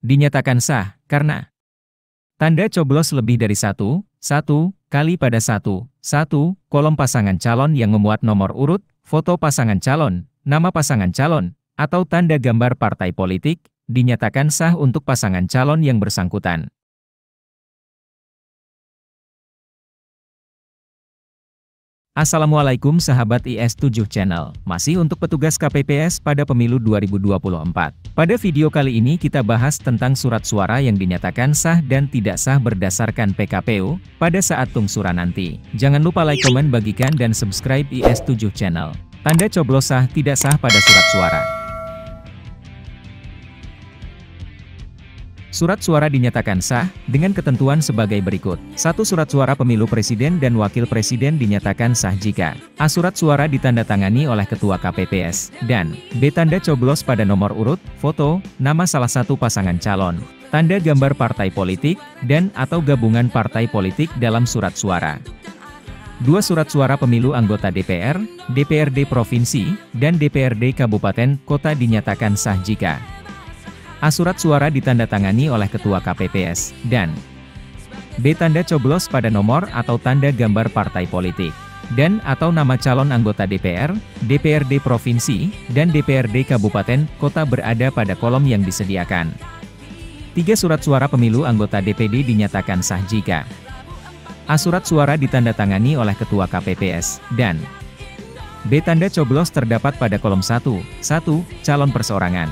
Dinyatakan sah, karena tanda coblos lebih dari satu kali pada satu kolom pasangan calon yang memuat nomor urut, foto pasangan calon, nama pasangan calon, atau tanda gambar partai politik, dinyatakan sah untuk pasangan calon yang bersangkutan. Assalamualaikum sahabat IS7 Channel, masih untuk petugas KPPS pada pemilu 2024. Pada video kali ini kita bahas tentang surat suara yang dinyatakan sah dan tidak sah berdasarkan PKPU pada saat tungsuran nanti. Jangan lupa like, komen, bagikan, dan subscribe IS7 Channel. Tanda coblos sah tidak sah pada surat suara. Surat suara dinyatakan sah, dengan ketentuan sebagai berikut. 1. Surat suara pemilu presiden dan wakil presiden dinyatakan sah jika A. Surat suara ditandatangani oleh Ketua KPPS, dan B. Tanda coblos pada nomor urut, foto, nama salah satu pasangan calon, tanda gambar partai politik, dan atau gabungan partai politik dalam surat suara. 2. Surat suara pemilu anggota DPR, DPRD Provinsi, dan DPRD Kabupaten Kota dinyatakan sah jika A. Surat suara ditandatangani oleh Ketua KPPS, dan B. Tanda coblos pada nomor atau tanda gambar partai politik, dan atau nama calon anggota DPR, DPRD Provinsi, dan DPRD Kabupaten Kota berada pada kolom yang disediakan. 3. Surat suara pemilu anggota DPD dinyatakan sah jika A. Surat suara ditandatangani oleh Ketua KPPS, dan B. Tanda coblos terdapat pada kolom 1 calon perseorangan.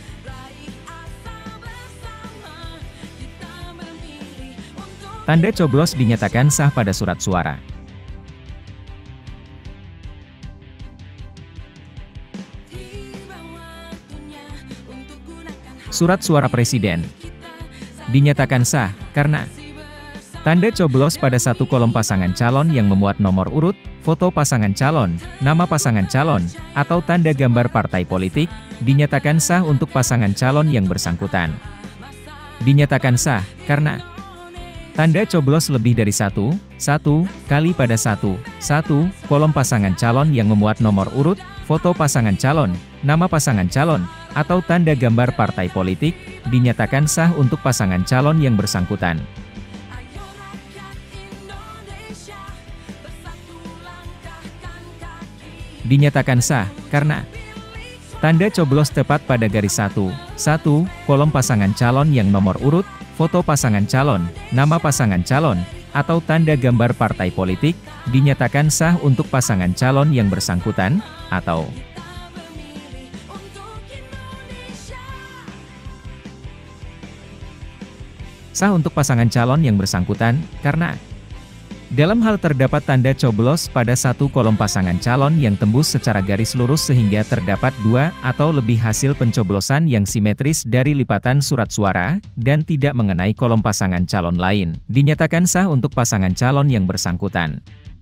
Tanda coblos dinyatakan sah pada surat suara. Surat suara presiden dinyatakan sah, karena tanda coblos pada satu kolom pasangan calon yang memuat nomor urut, foto pasangan calon, nama pasangan calon, atau tanda gambar partai politik, dinyatakan sah untuk pasangan calon yang bersangkutan. Dinyatakan sah, karena tanda coblos lebih dari satu kali pada satu kolom pasangan calon yang memuat nomor urut, foto pasangan calon, nama pasangan calon, atau tanda gambar partai politik, dinyatakan sah untuk pasangan calon yang bersangkutan. Dinyatakan sah, karena tanda coblos tepat pada garis satu kolom pasangan calon yang nomor urut, foto pasangan calon, nama pasangan calon, atau tanda gambar partai politik, dinyatakan sah untuk pasangan calon yang bersangkutan, atau sah untuk pasangan calon yang bersangkutan, karena dalam hal terdapat tanda coblos pada satu kolom pasangan calon yang tembus secara garis lurus sehingga terdapat dua atau lebih hasil pencoblosan yang simetris dari lipatan surat suara, dan tidak mengenai kolom pasangan calon lain, dinyatakan sah untuk pasangan calon yang bersangkutan.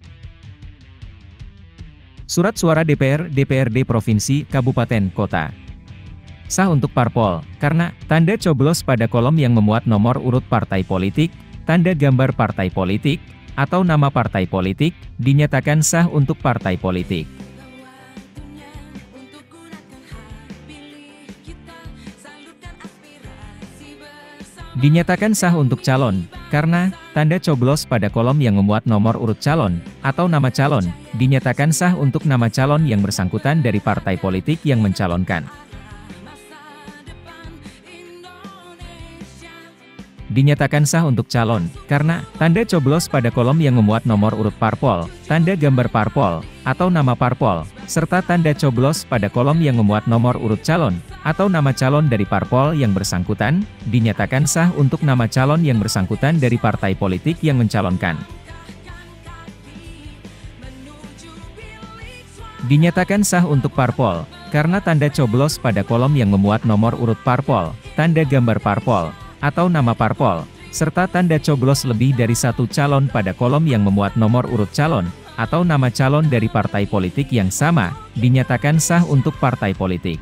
Surat suara DPR, DPRD Provinsi, Kabupaten, Kota sah untuk parpol, karena tanda coblos pada kolom yang memuat nomor urut partai politik, tanda gambar partai politik, atau nama partai politik, dinyatakan sah untuk partai politik. Dinyatakan sah untuk calon, karena tanda coblos pada kolom yang memuat nomor urut calon, atau nama calon, dinyatakan sah untuk nama calon yang bersangkutan dari partai politik yang mencalonkan. Dinyatakan sah untuk calon, karena tanda coblos pada kolom yang memuat nomor urut parpol, tanda gambar parpol, atau nama parpol, serta tanda coblos pada kolom yang memuat nomor urut calon, atau nama calon dari parpol yang bersangkutan, dinyatakan sah untuk nama calon yang bersangkutan dari partai politik yang mencalonkan. Dinyatakan sah untuk parpol, karena tanda coblos pada kolom yang memuat nomor urut parpol, tanda gambar parpol, atau nama parpol, serta tanda coblos lebih dari satu calon pada kolom yang memuat nomor urut calon, atau nama calon dari partai politik yang sama, dinyatakan sah untuk partai politik.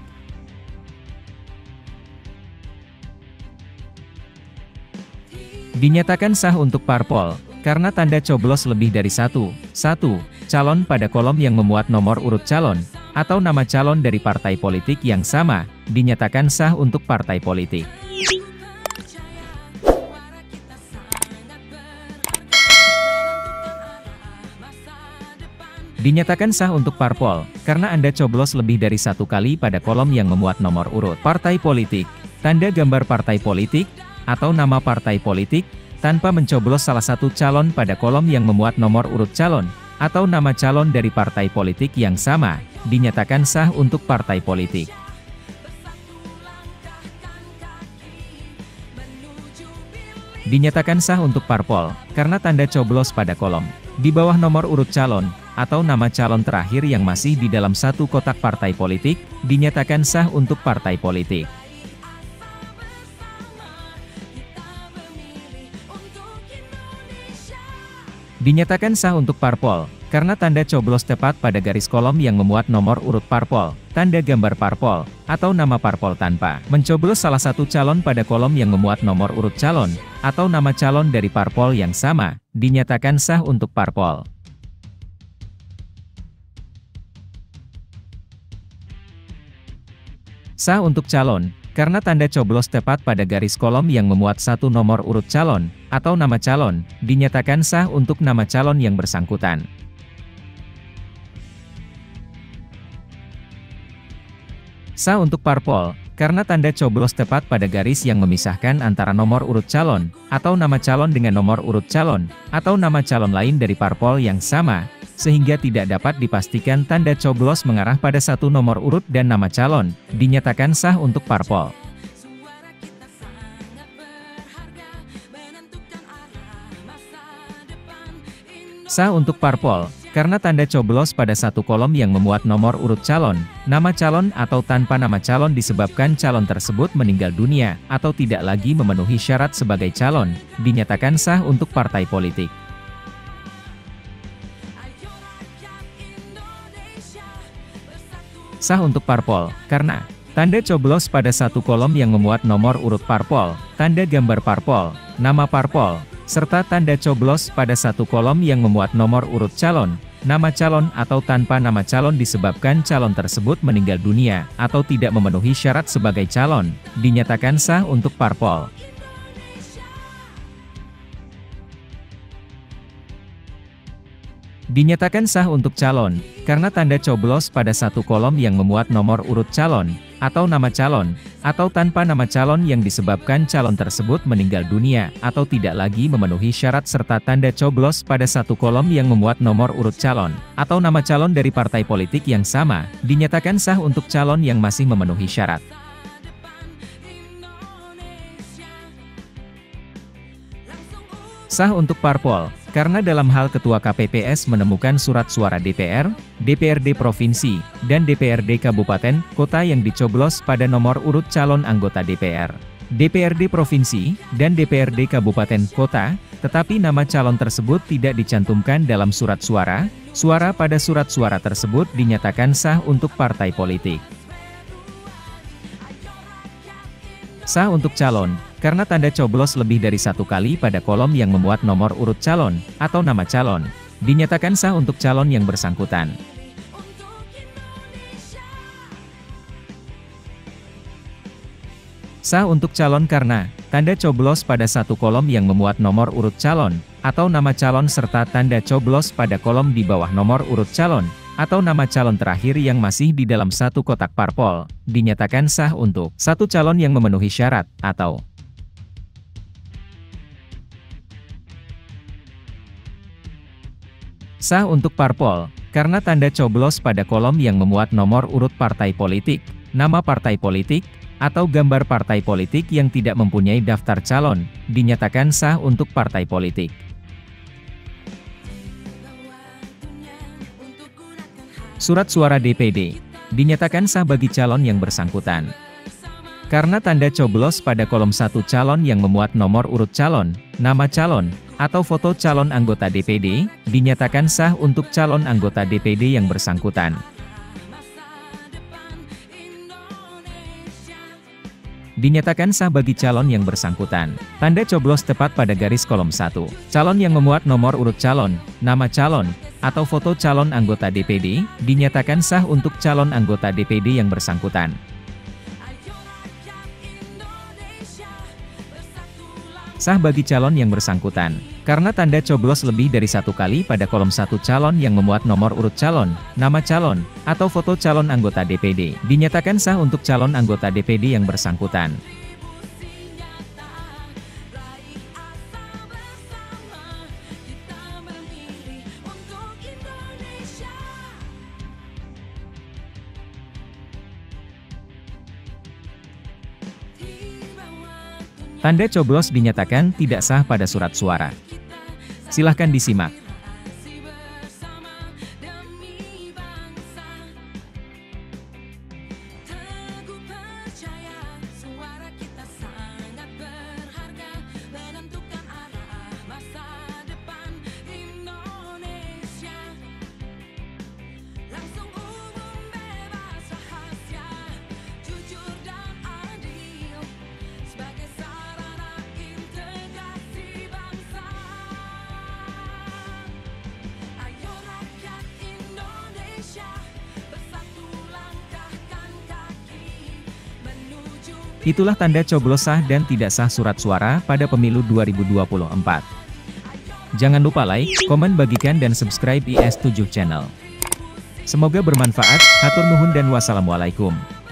Dinyatakan sah untuk parpol, karena tanda coblos lebih dari satu calon pada kolom yang memuat nomor urut calon, atau nama calon dari partai politik yang sama, dinyatakan sah untuk partai politik. Dinyatakan sah untuk parpol, karena Anda coblos lebih dari satu kali pada kolom yang memuat nomor urut partai politik, tanda gambar partai politik, atau nama partai politik, tanpa mencoblos salah satu calon pada kolom yang memuat nomor urut calon, atau nama calon dari partai politik yang sama, dinyatakan sah untuk partai politik. Dinyatakan sah untuk parpol, karena tanda coblos pada kolom di bawah nomor urut calon, atau nama calon terakhir yang masih di dalam satu kotak partai politik, dinyatakan sah untuk partai politik. Dinyatakan sah untuk parpol, karena tanda coblos tepat pada garis kolom yang memuat nomor urut parpol, tanda gambar parpol, atau nama parpol tanpa mencoblos salah satu calon pada kolom yang memuat nomor urut calon, atau nama calon dari parpol yang sama, dinyatakan sah untuk parpol. Sah untuk calon, karena tanda coblos tepat pada garis kolom yang memuat satu nomor urut calon, atau nama calon, dinyatakan sah untuk nama calon yang bersangkutan. Sah untuk parpol, karena tanda coblos tepat pada garis yang memisahkan antara nomor urut calon, atau nama calon dengan nomor urut calon, atau nama calon lain dari parpol yang sama, sehingga tidak dapat dipastikan tanda coblos mengarah pada satu nomor urut dan nama calon, dinyatakan sah untuk parpol. Sah untuk parpol, karena tanda coblos pada satu kolom yang memuat nomor urut calon, nama calon atau tanpa nama calon disebabkan calon tersebut meninggal dunia, atau tidak lagi memenuhi syarat sebagai calon, dinyatakan sah untuk partai politik. Sah untuk parpol, karena tanda coblos pada satu kolom yang memuat nomor urut parpol, tanda gambar parpol, nama parpol, serta tanda coblos pada satu kolom yang memuat nomor urut calon, nama calon atau tanpa nama calon disebabkan calon tersebut meninggal dunia, atau tidak memenuhi syarat sebagai calon, dinyatakan sah untuk parpol. Dinyatakan sah untuk calon, karena tanda coblos pada satu kolom yang memuat nomor urut calon, atau nama calon, atau tanpa nama calon yang disebabkan calon tersebut meninggal dunia, atau tidak lagi memenuhi syarat serta tanda coblos pada satu kolom yang memuat nomor urut calon, atau nama calon dari partai politik yang sama, dinyatakan sah untuk calon yang masih memenuhi syarat. Sah untuk parpol, karena dalam hal Ketua KPPS menemukan surat suara DPR, DPRD Provinsi, dan DPRD Kabupaten, Kota yang dicoblos pada nomor urut calon anggota DPR, DPRD Provinsi, dan DPRD Kabupaten Kota, tetapi nama calon tersebut tidak dicantumkan dalam surat suara, suara pada surat suara tersebut dinyatakan sah untuk partai politik. Sah untuk calon, karena tanda coblos lebih dari satu kali pada kolom yang memuat nomor urut calon, atau nama calon, dinyatakan sah untuk calon yang bersangkutan. Sah untuk calon karena tanda coblos pada satu kolom yang memuat nomor urut calon, atau nama calon serta tanda coblos pada kolom di bawah nomor urut calon, atau nama calon terakhir yang masih di dalam satu kotak parpol, dinyatakan sah untuk satu calon yang memenuhi syarat, atau sah untuk parpol, karena tanda coblos pada kolom yang memuat nomor urut partai politik, nama partai politik, atau gambar partai politik yang tidak mempunyai daftar calon, dinyatakan sah untuk partai politik. Surat suara DPD, dinyatakan sah bagi calon yang bersangkutan. Karena tanda coblos pada kolom satu calon yang memuat nomor urut calon, nama calon, atau foto calon anggota DPD, dinyatakan sah untuk calon anggota DPD yang bersangkutan. Dinyatakan sah bagi calon yang bersangkutan. Tanda coblos tepat pada garis kolom 1. Calon yang memuat nomor urut calon, nama calon, atau foto calon anggota DPD, dinyatakan sah untuk calon anggota DPD yang bersangkutan. sah bagi calon yang bersangkutan. Karena tanda coblos lebih dari satu kali pada kolom satu calon yang memuat nomor urut calon, nama calon, atau foto calon anggota DPD, dinyatakan sah untuk calon anggota DPD yang bersangkutan. Tanda coblos dinyatakan tidak sah pada surat suara. Silahkan disimak. Itulah tanda coblos sah dan tidak sah surat suara pada pemilu 2024. Jangan lupa like, komen, bagikan dan subscribe IS7 Channel. Semoga bermanfaat, hatur nuhun dan wassalamualaikum.